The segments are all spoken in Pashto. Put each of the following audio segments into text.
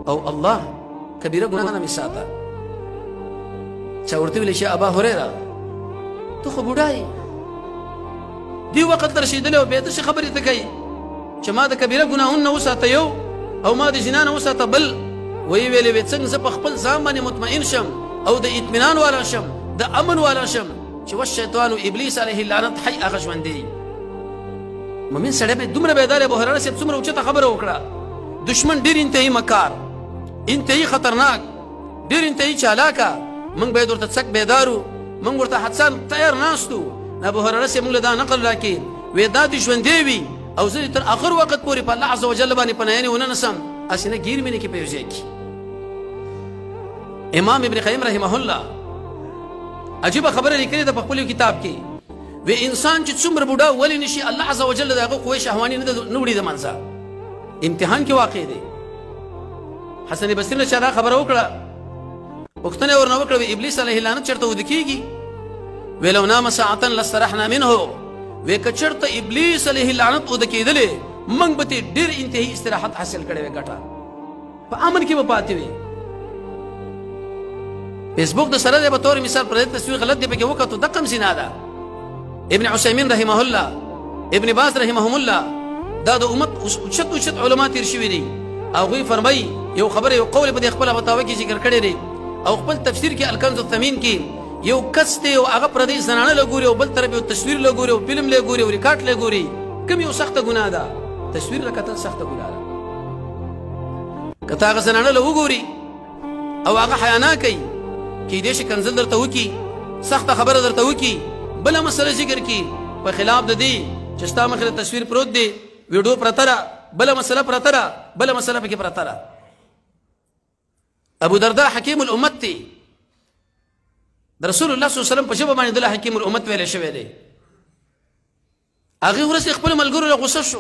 او الله كبيره ګناه نه مساته چا ورته ویل شي ابا هريره ته خو بډای دی وخت رسیدلی او به ته خبرې ته کوي چې ما د کبیره ګناهونه وساته یو او ما د زنا نه وساته بل وی ویلې وې څنګه زه په خپل ځان باندې مطمئن شم او د اطمینان والا شم د امن والا شم چې والشیطان ابلیس علیه اللعنت حی هغه ژوندی مؤمن سړی به دومره بیدار ابو هريره صاحب څومره اوچته خبره وکړه دشمن ډېر انتهایی مکار انتهایی خطرناک ډېر انتهایی چالاکه موږ باید ورته څک بیدارو موږ ورته حدسان تیار ناستو ابو هريره صاحب موږ له دا نقل راکړي وې دا د ژوندی وي او زه تر اخر وخت پورې په الله عز وجل باندې پناهنې ونه نسم اسینه ګیر مې نه کې په یو ځای کې امام ابن قیم رحمه الله عجیبه خبره لیکلې ده په خپل کتاب کې و انسان چې څومره بوډا ولې نشي الله عز وجل دغه قوه شهواني نه وړي د منځه امتحان کې واقع دی حسن بصری له دا خبره وکړه وختنه ورنه وکړه ابلیس علیه اللعنت چرته ود کیږي ولو نام ساعتا لسترحنا منه وکچرته ابلیس علیه اللعنت ود کېدلې موږ به ډېر انتهایی استراحت حاصل کړې وې ګټه په امن کې به پاتې وې فیسبوک د سره به تور مثال پر تصویر غلط دی پکې وکړو دقم زنا ده ابن عثیمین رحمه الله ابن باز رحمهم الله دا د امت اوچت علما تیر شوي دي هغوی فرمایي یو خبره یو قول په دې خپله فتاوه کې ذکر کړی دی او خپل تفسیر کې الکنز الثمین کې یو کس دی او هغه پردی زنانه له ګوري او بل طرف یو تصویر له ګوري او فلم له ګوري او ریکارډ له ګوري کوم یو سخته ګناه ده تصویر له کتل سخته ګناه ده که ته هغه زنانه له وګوري او هغه حیا نه کوي کیدای شي کنځل درته وکړي سخته خبره درته وکړي بله مسله ذکر کړي په خلاف د دې چې ستا مخې ته تصویر پروت دی ویډیو پرته ده بله مسله پرته ده بله مسله پکې پرته ده ابو درداء حکیم الامت دی د رسول الله صلی الله علیه وسلم په ژبه باندې دله حکیم الامت ویلی شوی دی هغې ورځ خپلو ملګرو له غوسه شو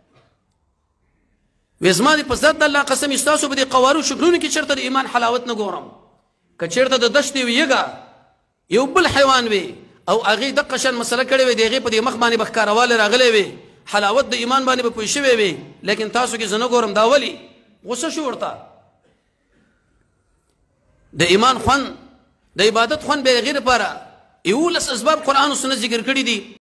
وی زما دې په ذات د الله قسم ستاسو په دې قوارو شکلونو کې چېرته د ایمان حلاوت نه ګورم که چېرته د دشتې یږه یو بل حیوان وي او هغې دقه شان مسله کړې وي د هغې په دې مخ باندې به ښکاروالی راغلی وي حلاوت د ایمان باندې به پوه شوی وي لیکن تاسو کې زه نه ګورم دا ولې غوسه شو ورته د ایمان خوند د عبادت خوند به یې هغې دپاره 11 اسباب قرآن و سنت ذکر کړي دي